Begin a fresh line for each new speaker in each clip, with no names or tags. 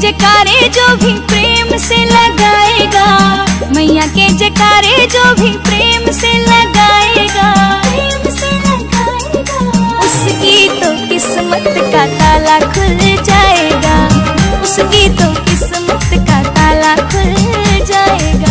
जयकारे जो भी प्रेम से लगाएगा, मैया के जयकारे जो भी प्रेम से लगाएगा, उसकी तो किस्मत का ताला खुल जाएगा, उसकी तो किस्मत का ताला खुल जाएगा।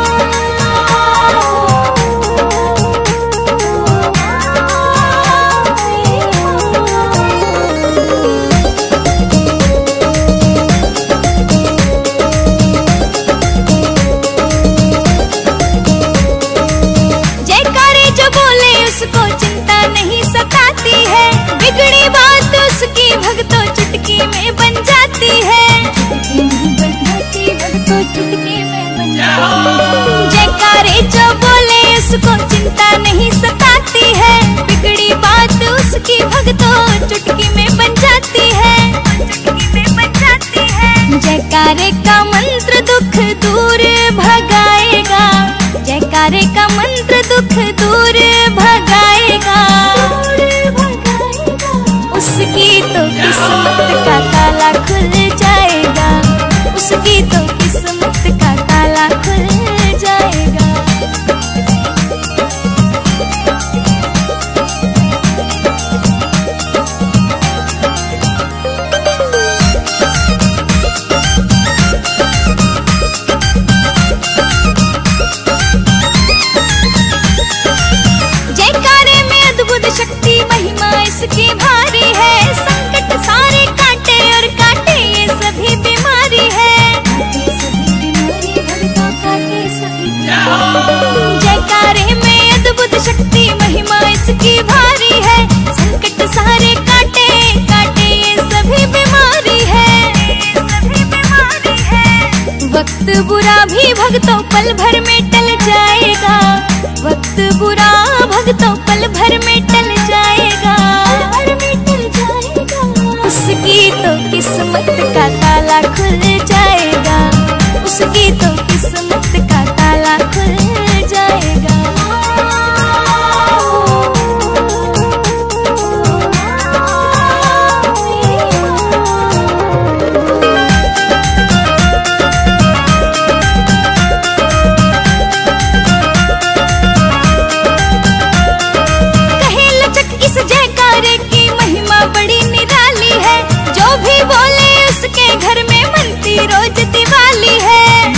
उसको चिंता नहीं सताती है, बिगड़ी बात उसकी भक्तों चुटकी में बन जाती है, भक्तों चुटकी में बन जाती है। जयकारे जो बोले उसको चिंता नहीं सताती है, बिगड़ी बात उसकी भक्तों चुटकी में बन जाती है, चुटकी में बन जाती है। जयकारे का मंत्र दुख दूर भगाएगा, जयकारे का मंत्र दुख दूर भगाएगा, उसकी तो किस्मत का ताला खुल जाएगा, उसकी तो किस्मत का ताला खुल जाएगा। शक्ति महिमा इसकी भारी है, संकट सारे काटे और काटे ये सभी बीमारी है, जयकारे में अद्भुत शक्ति महिमा इसकी भारी है, संकट सारे काटे काटे ये सभी बीमारी है, सभी बीमारी है। वक्त बुरा भी भक्तों पल भर में टल जाएगा, वक्त बुरा भक्तों पल भर में टल जाएगा, उसकी तो किस्मत का ताला खुल जाएगा, उसकी तो किस्मत का ताला खुल जाएगा। बड़ी निराली है, जो भी बोले उसके घर में मनती रोज दिवाली है,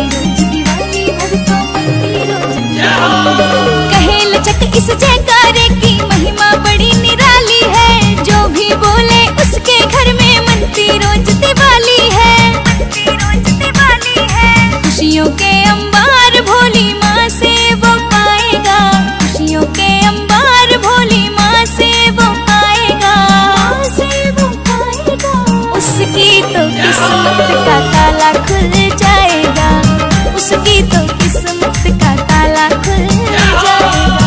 कहे लचक इस जयकारे की महिमा बड़ी निराली है, जो भी बोले उसके घर में मनती रोज दिवाली है, मनती रोज दिवाली है। खुशियों के अंबार भोली माँ से वो पाएगा, खुशियों के अंबार भोली माँ से वो उसकी तो किस्मत का ताला खुल जाएगा, उसकी तो किस्मत का ताला खुल जाएगा।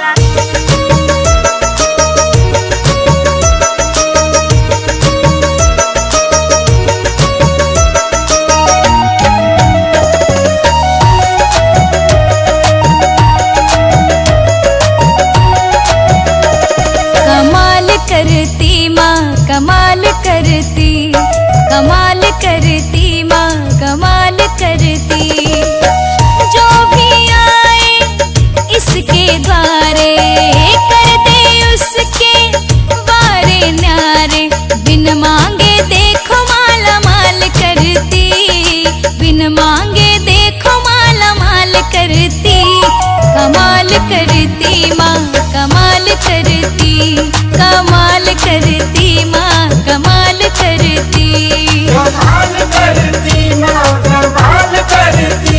कमाल करती माँ कमाल करती, कमाल करती माँ कमाल करती, जो भी आए इसके द्वारे कर दे उसके बारे न्यारे, बिन मांगे देखो माला माल करती, बिन मांगे देखो माला माल करती, कमाल करती माँ कमाल करती, कमाल करती माँ कमाल करती,
कमाल करती माँ कमाल करती।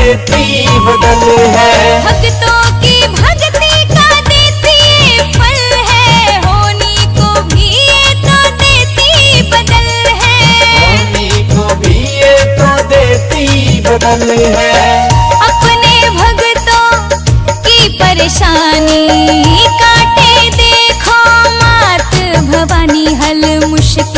देती बदल है।
भक्तों की भक्ति का देती ये फल है, होनी को भी ये तो देती बदल है।
होनी को भी ये तो देती बदल है।
अपने भक्तों की परेशानी काटे देखो मात भवानी, हल मुश्किल